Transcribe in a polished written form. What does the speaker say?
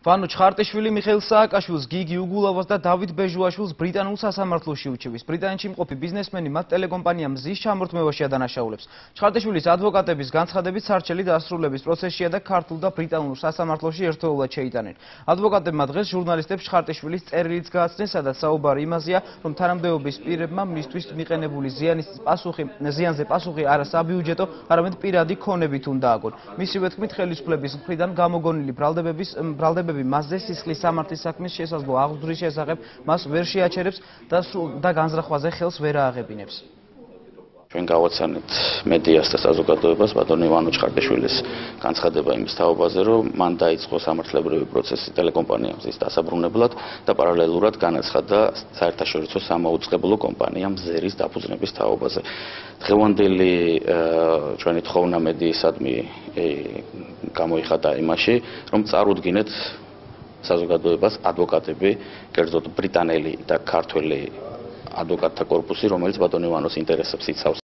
ვანო ჩხარტიშვილი მიხეილ სააკაშვილს, გიგი უგულავას და დავით ბეჟუაშვილს ბრიტანულ სასამართლოში უჩივის. ბრიტანეთში მყოფი ბიზნესმენი მათ ტელეკომპანია მზის ჩამორთმევაში ადანაშაულებს. ჩხარტიშვილის ადვოკატების განცხადებით სარჩელი დასრულების პროცესშია და ქართულ და ბრიტანულ სასამართლოში ერთდროულად შეიტანენ. ადვოკატებმა დღეს ჟურნალისტებს ჩხარტიშვილის წერილიც გააცნეს, სადაც საუბარი იმაზეა, რომ თანამდებობის პირებმა მისთვის მიყენებული ზიანზე პასუხი არა საბიუჯეტო, არამედ პირადი ქონებით უნდა აგონ. მისივე თქმით, ხელისუფლების მხრიდან გამოგონილი ბრალდებები მასზე სისხლის სამართლის საქმის შესაძლო აღძვრის შესახებ მას ვერ შეაჩერებს და განზრახვაზე ხელს ვერ ააღებინებს. ჩვენ გავაცანეთ მედიას და საზოგადოებას ბატონი ვანო ჩხარტიშვილის განცხადება იმის თაობაზე, რომ მან დაიწყო სამართლებრივი პროცესი ტელეკომპანია მზის დასაბრუნებლად და პარალელურად განაცხადა საერთაშორისო სამაუწყებლო კომპანია მზერის დაფუძნების თაობაზე. დღევანდელი ჩვენი თხოვნა მედიისადმი გამოიხატა იმაში, რომ წარუდგინეთ საზოგადოებას ადვოკატები, კერძოდ ბრიტანელი და ქართველი ადვოკატთა კორპუსი, რომელიც ბატონი ვანოს ინტერესებს იცავს.